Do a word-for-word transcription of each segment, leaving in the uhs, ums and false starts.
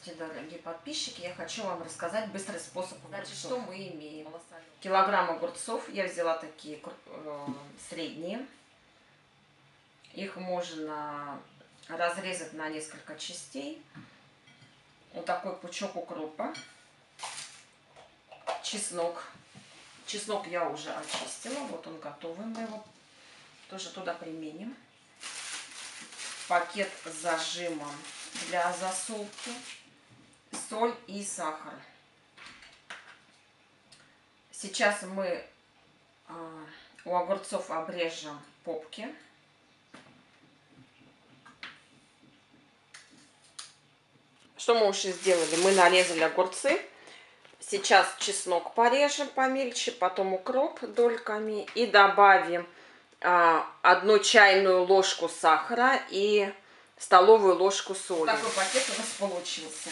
Здравствуйте, дорогие подписчики! Я хочу вам рассказать быстрый способ. Значит, что мы имеем? Килограмм огурцов. Я взяла такие э, средние. Их можно разрезать на несколько частей. Вот такой пучок укропа. Чеснок. Чеснок я уже очистила. Вот он готовый. Мы его тоже туда применим. Пакет с зажимом для засолки. Соль и сахар. Сейчас мы э, у огурцов обрежем попки. Что мы уже сделали? Мы нарезали огурцы. Сейчас чеснок порежем помельче, потом укроп дольками и добавим э, одну чайную ложку сахара и столовую ложку соли. Такой пакет у нас получился.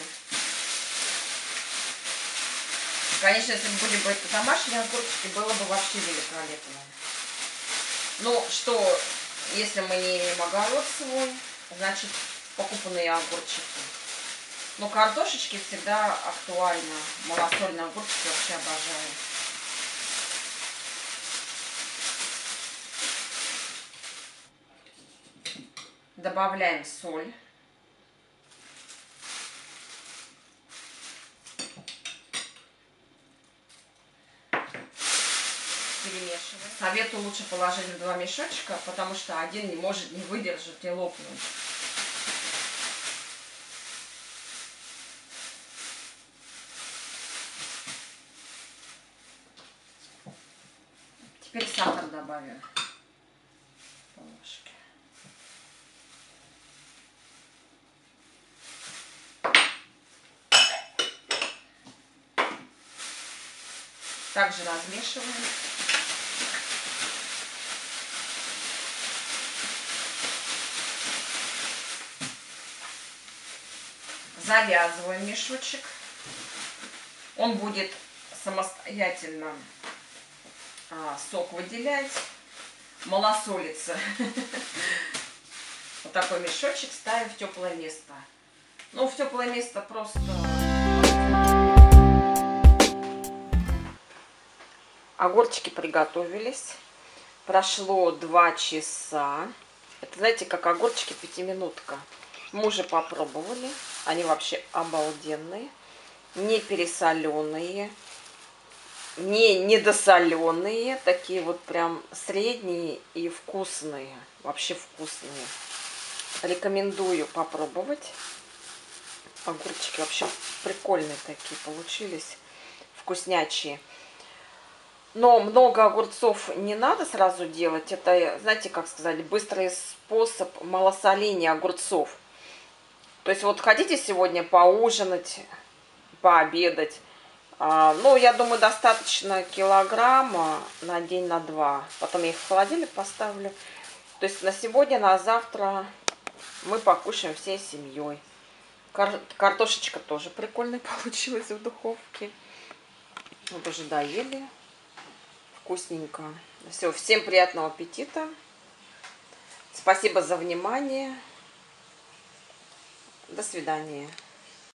Конечно, если бы были бы это домашние огурчики, было бы вообще великолепно. Ну, что, если мы не имеем огород свой, значит, покупанные огурчики. Но картошечки всегда актуально. Малосольные огурчики вообще обожаю. Добавляем соль. Перемешиваем. Советую лучше положить в два мешочка, потому что один не может не выдержать и лопнуть. Теперь сахар добавим по ложке. Также размешиваем. Завязываем мешочек. Он будет самостоятельно а, сок выделять, малосолиться. Вот такой мешочек ставим в теплое место. Ну, в теплое место просто... Огурчики приготовились. Прошло два часа. Это, знаете, как огурчики пятиминутка. Мы уже попробовали. Они вообще обалденные. Не пересоленые. Не недосоленые. Такие вот прям средние и вкусные. Вообще вкусные. Рекомендую попробовать. Огурчики вообще прикольные такие получились. Вкуснячие. Но много огурцов не надо сразу делать. Это, знаете, как сказать, быстрый способ малосоления огурцов. То есть вот хотите сегодня поужинать, пообедать. А, ну, я думаю, достаточно килограмма на день, на два. Потом я их в холодильник поставлю. То есть на сегодня, на завтра мы покушаем всей семьей. Кар картошечка тоже прикольная получилась в духовке. Вот уже доели. Вкусненько. Все, всем приятного аппетита. Спасибо за внимание. До свидания.